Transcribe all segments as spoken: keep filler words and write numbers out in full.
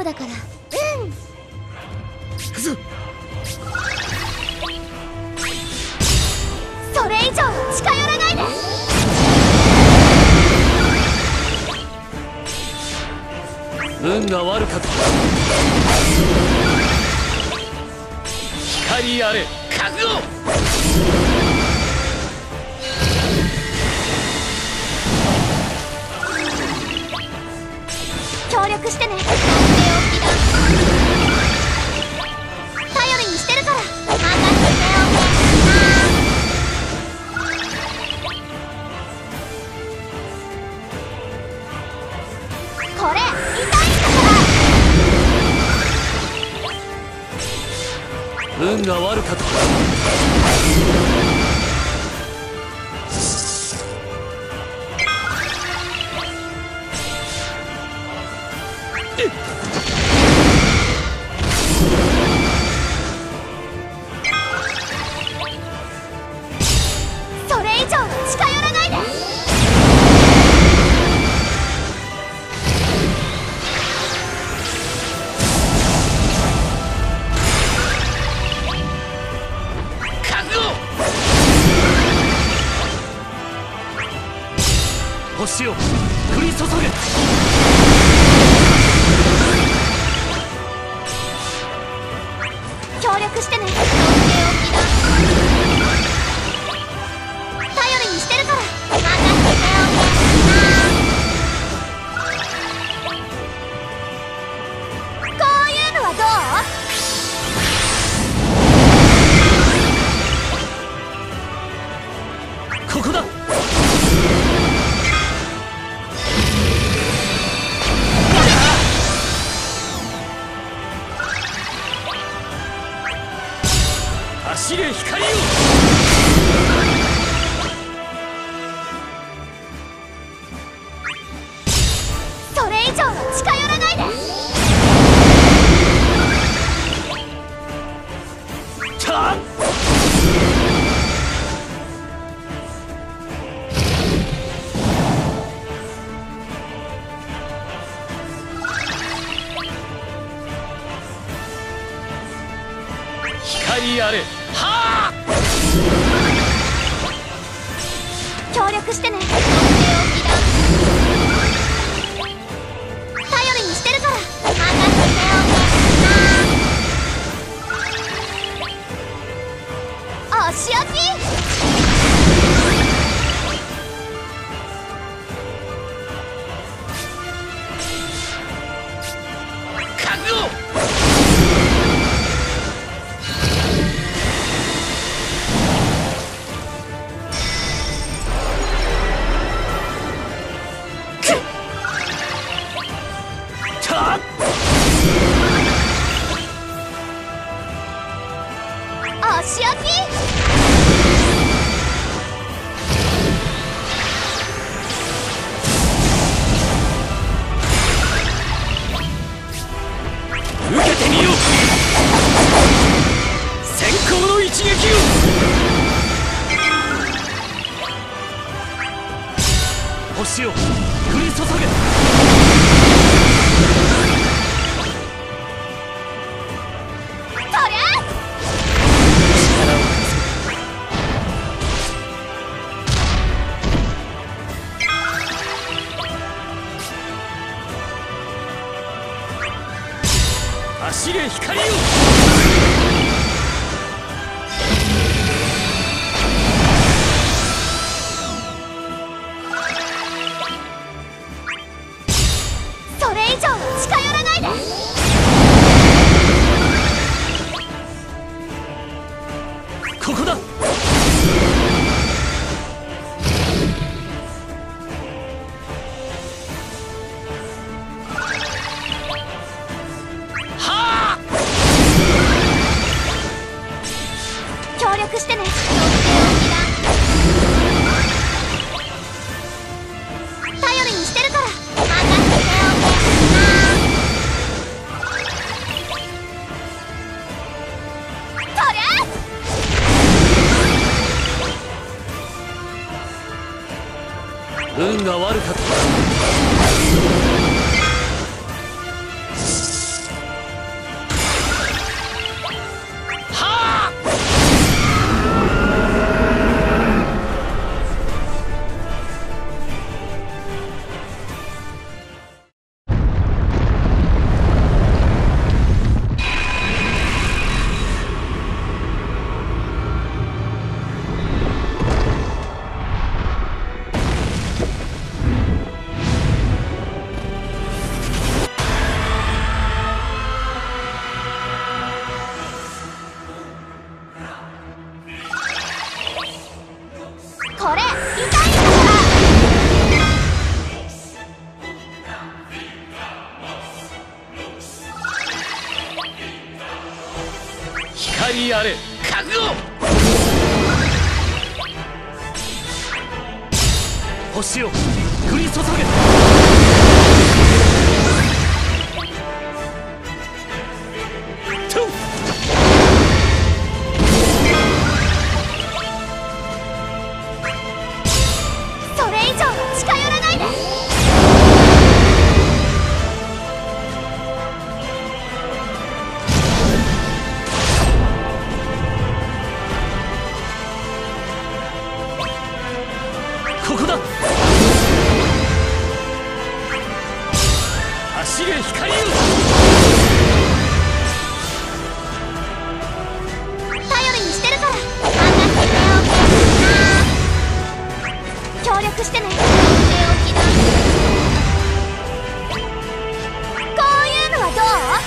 だから。うん。それ以上近寄らないで。 運が悪かった。光あれ覚悟。 協力してね。頼りにしてるから。任せておけ。これ痛いんだから。 運が悪かった。 それ以上近寄らないで。 覚悟。星を降り注げ。 協力してね。頼りにしてるから。任せておけ。こういうのはどう？ ここだ。走れ光よ。 それ以上近寄らないで。 たっ。光あれ。はあ。 協力してね。頼りにしてるから。任せておけ。お仕置き。 覚悟。 お仕置き。 受けてみよう。先行の一撃を。星を降り注げ。走れ光よ。 それ以上近寄らないで。 ここだ。はあ。 協力してね。頼りにしてるから。任せておけ。そりゃ運が悪かった。 光あれ覚悟。星を降り注げ。 それ以上は近寄らないで。 ここだ。走れ光よ。 頼りにしてるから。あんな決定を協力してね。とっておきだ。こういうのはどう？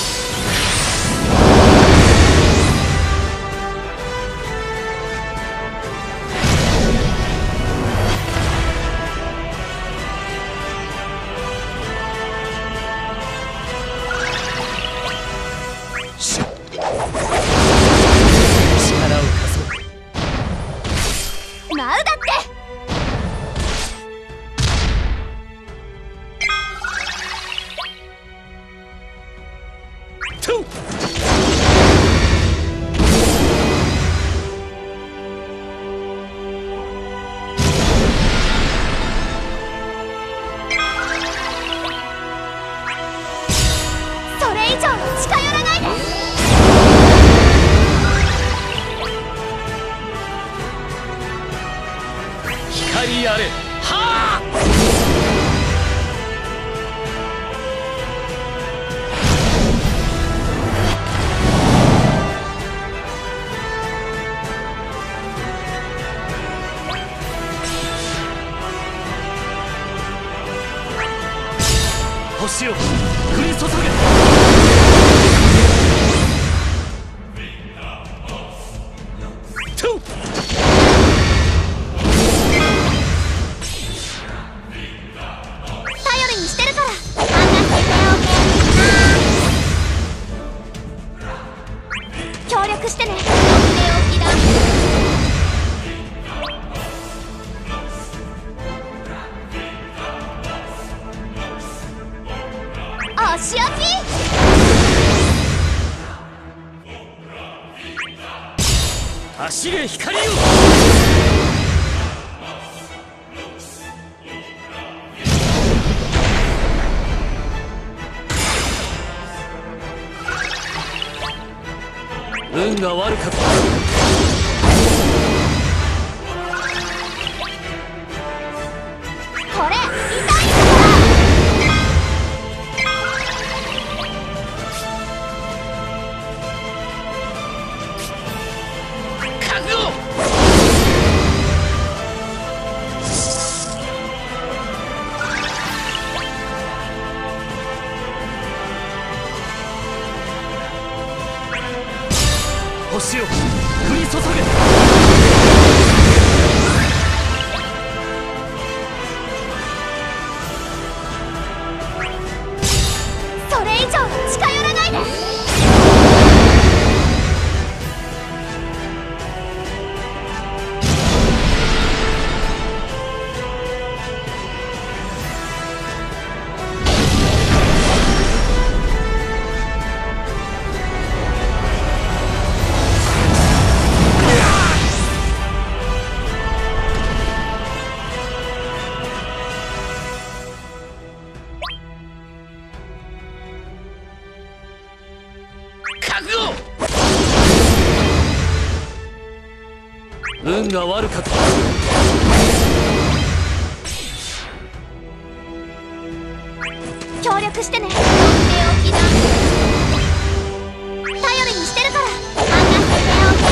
舞うだって。 トゥそれ以上は近寄らないで。 光あれはあ。星を降り注げ。トゥ頼りにしてるから。あんな決定を協力してね。とっておきだ。足置き。 走れ光よ。運が悪かった。 これ痛いんだから。 覚悟。星を降り注げ。 それ以上は近寄らないで。 覚悟。運が悪かった。 協力してね。とっておきだ。頼りにしてるから。あんな決定を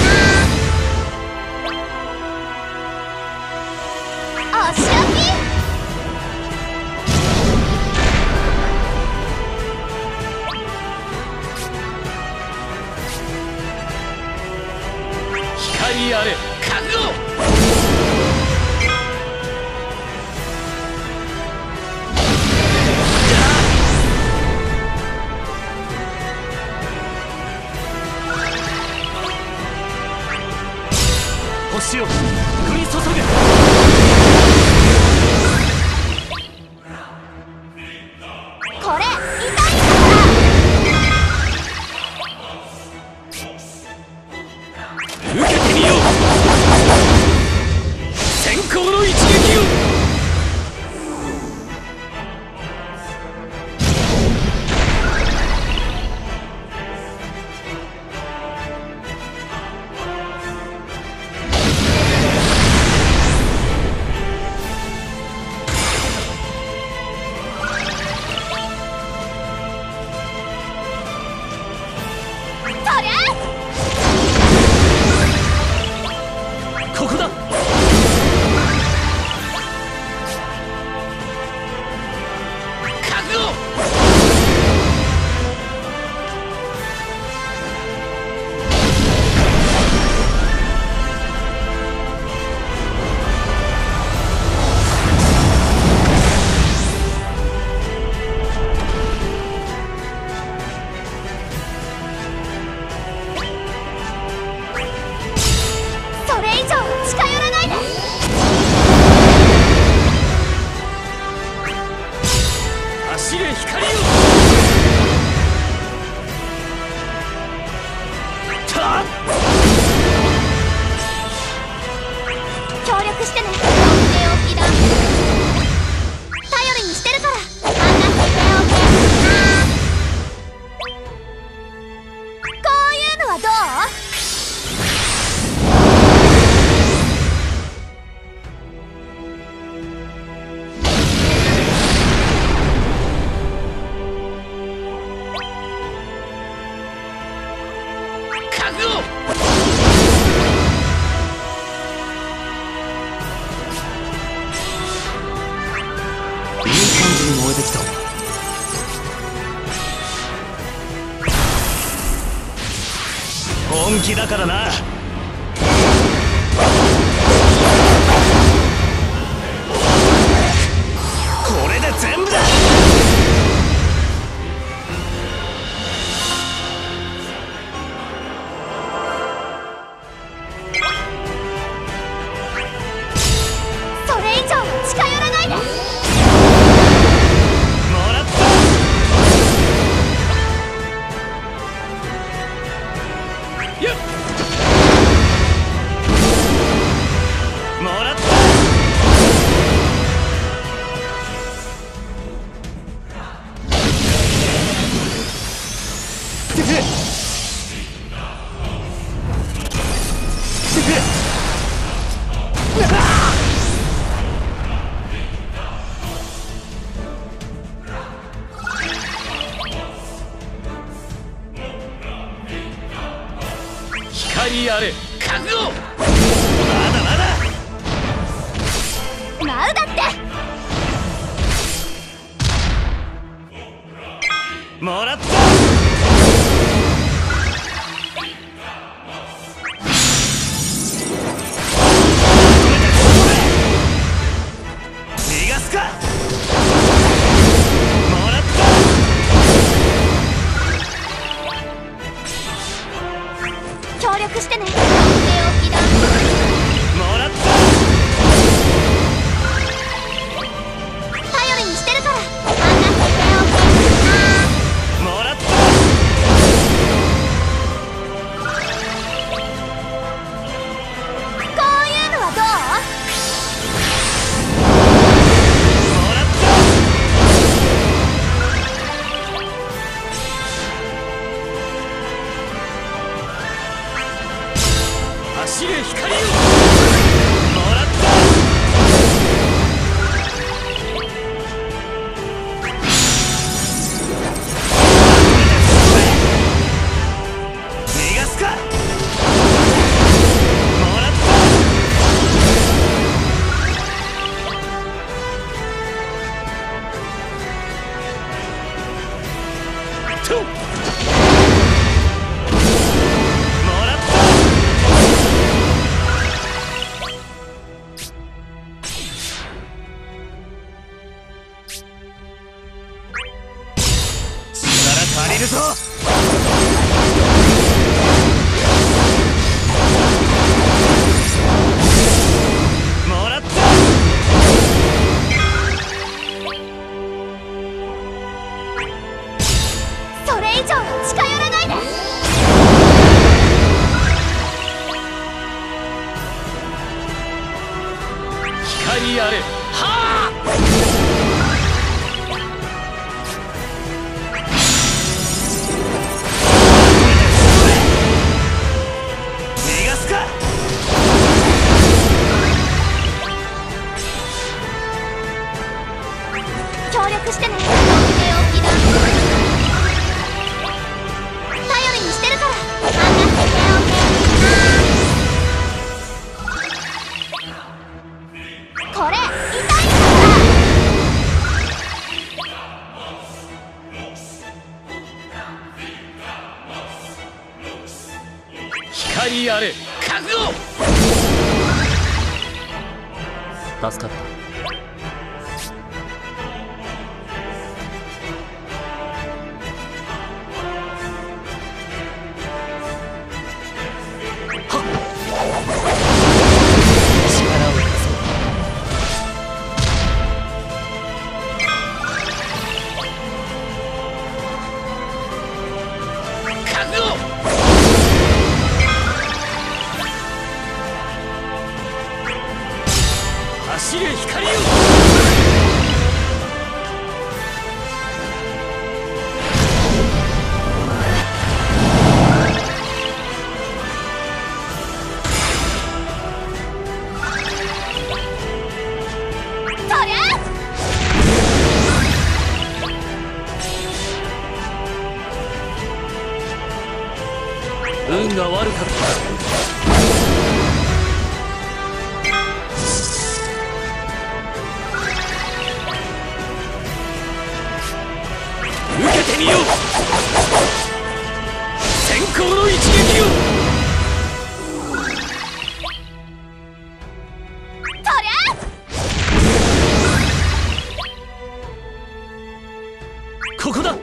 足置き。 光あれ覚悟。 星を降り注げ。 これ痛いから受けてみよう。先行の一撃を。ここだ。覚悟。 それ以上近寄らないで。 走れ光よ。たっ協力してね。とっておきだ。頼りにしてるから。あんなとっておき。こういうのはどう？ 覚悟。いい感じに燃えてきた。本気だからな。これで全部だ。 それ以上近寄らないで。 もらった。よっ。もらった。てて。てて。光あれ覚悟。まだまだ。 舞うだって。 もらった。逃がすか。もらった。 協力してね。とっておきだ。 もらった。 頼りにしてるから。あんなとっておき。 もらった。 こういうのはどう？ もらった。走れ光よ。もらった。逃がすか。もらった。ともらった。 光あれ覚悟。 助かった。 走れ光よ。 そりゃ運が悪かった。受けてみよう。先行の一撃を。 そりゃここだ。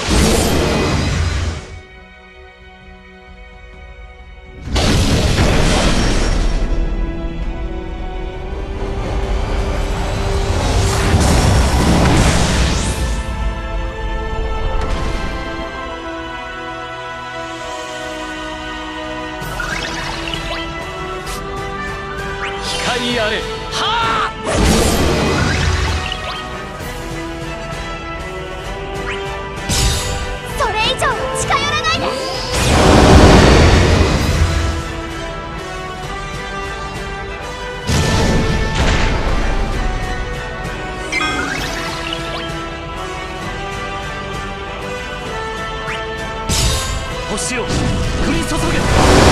光あれはあ。 それ以上近寄らないで。 星を降り注げ。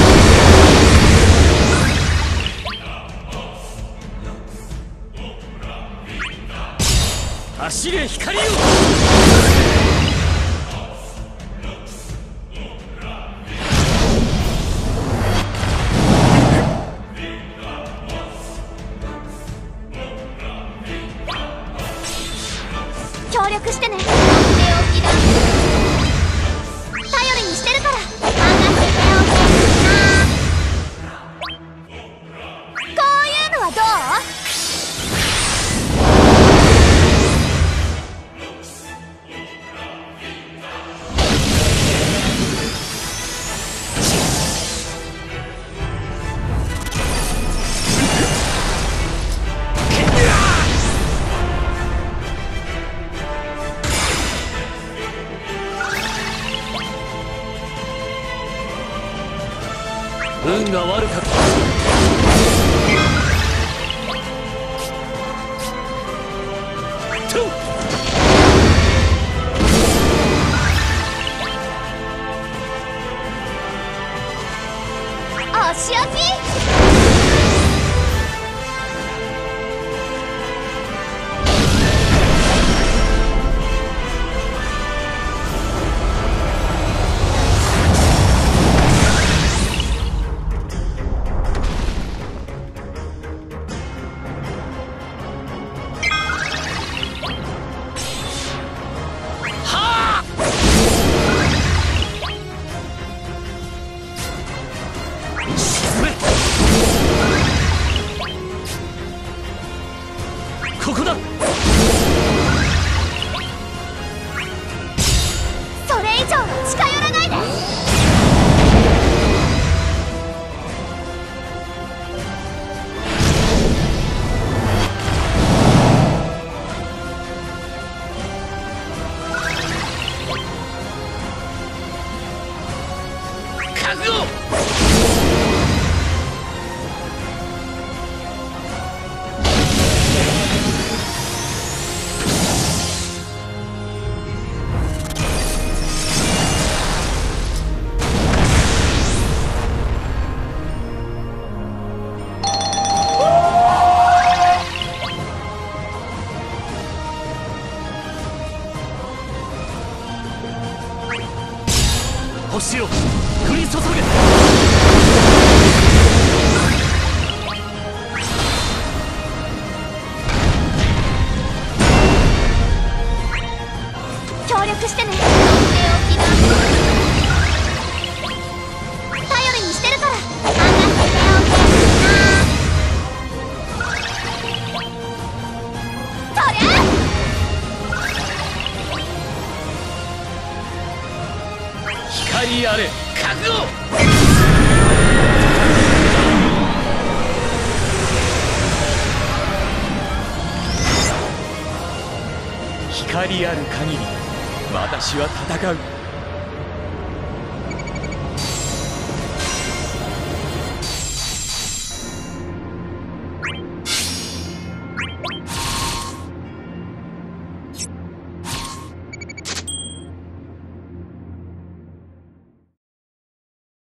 走れ光よ。 協力してね。寝起きだ。頼りにしてるから。任せておけな。こういうのはどう？ 運が悪かった。トゥお仕置き。 ここだ。 それ以上近寄らないで。 覚悟。星を降り注げ。 光ある限り私は戦う。